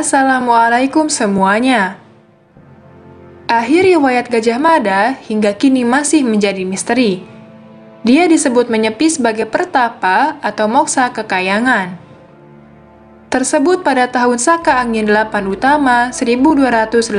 Assalamualaikum semuanya. Akhir riwayat Gajah Mada hingga kini masih menjadi misteri. Dia disebut menyepi sebagai pertapa atau moksa kekayangan. Tersebut pada tahun Saka Angin 8 Utama 1285.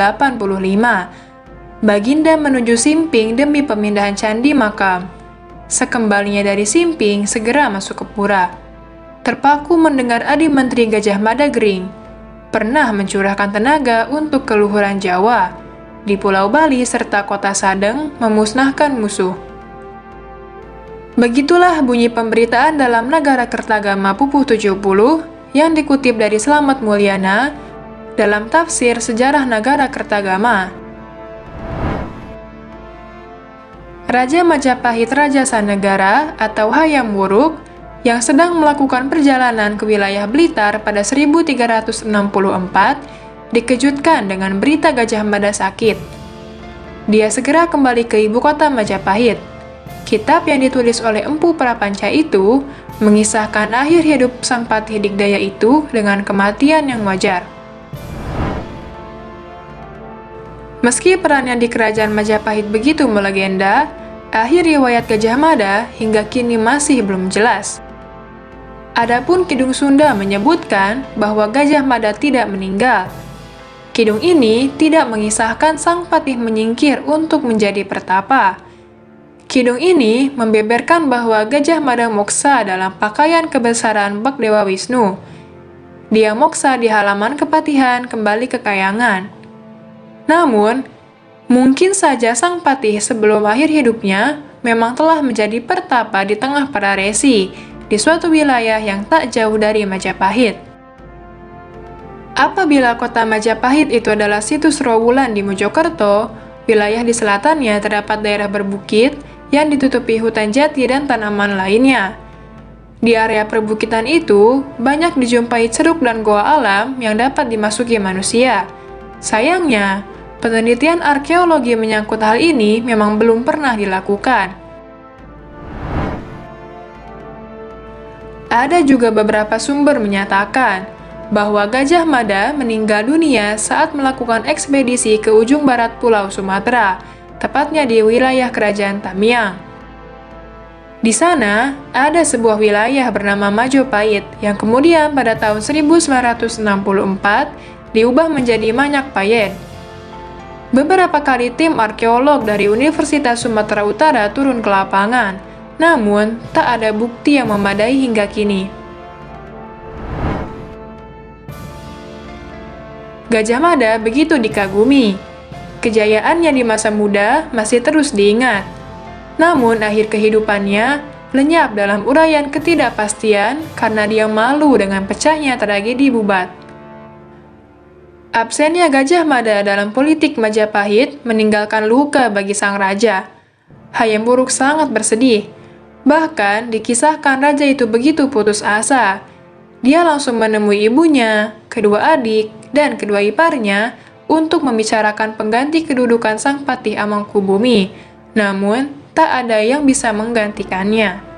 Baginda menuju Simping demi pemindahan candi makam. Sekembalinya dari Simping, segera masuk ke pura. Terpaku mendengar Adi Menteri Gajah Mada Gering pernah mencurahkan tenaga untuk keluhuran Jawa, di Pulau Bali serta kota Sadeng memusnahkan musuh. Begitulah bunyi pemberitaan dalam Nagara Kertagama Pupuh 70 yang dikutip dari Slamet Mulyana dalam tafsir Sejarah Nagara Kertagama. Raja Majapahit Raja Sanegara atau Hayam Wuruk yang sedang melakukan perjalanan ke wilayah Blitar pada 1364 dikejutkan dengan berita Gajah Mada sakit. Dia segera kembali ke ibu kota Majapahit. Kitab yang ditulis oleh Empu Prapanca itu mengisahkan akhir hidup sang Patih Digdaya itu dengan kematian yang wajar. Meski perannya di kerajaan Majapahit begitu melegenda, akhir riwayat Gajah Mada hingga kini masih belum jelas. Adapun Kidung Sunda menyebutkan bahwa Gajah Mada tidak meninggal. Kidung ini tidak mengisahkan sang Patih menyingkir untuk menjadi pertapa. Kidung ini membeberkan bahwa Gajah Mada moksa dalam pakaian kebesaran Bak Dewa Wisnu. Dia moksa di halaman kepatihan kembali ke kayangan. Namun, mungkin saja sang Patih sebelum akhir hidupnya memang telah menjadi pertapa di tengah para resi di suatu wilayah yang tak jauh dari Majapahit. Apabila kota Majapahit itu adalah situs Trowulan di Mojokerto, wilayah di selatannya terdapat daerah berbukit yang ditutupi hutan jati dan tanaman lainnya. Di area perbukitan itu, banyak dijumpai ceruk dan goa alam yang dapat dimasuki manusia. Sayangnya, penelitian arkeologi menyangkut hal ini memang belum pernah dilakukan. Ada juga beberapa sumber menyatakan bahwa Gajah Mada meninggal dunia saat melakukan ekspedisi ke ujung barat Pulau Sumatera, tepatnya di wilayah Kerajaan Tamiang. Di sana, ada sebuah wilayah bernama Majapahit yang kemudian pada tahun 1964 diubah menjadi Manyakpayen. Beberapa kali tim arkeolog dari Universitas Sumatera Utara turun ke lapangan, namun tak ada bukti yang memadai hingga kini. Gajah Mada begitu dikagumi. Kejayaannya di masa muda masih terus diingat. Namun akhir kehidupannya lenyap dalam uraian ketidakpastian karena dia malu dengan pecahnya tragedi Bubat. Absennya Gajah Mada dalam politik Majapahit meninggalkan luka bagi sang raja. Hayam Wuruk sangat bersedih. Bahkan dikisahkan raja itu begitu putus asa. Dia langsung menemui ibunya, kedua adik, dan kedua iparnya untuk membicarakan pengganti kedudukan sang Patih Amangkubumi. Namun, tak ada yang bisa menggantikannya.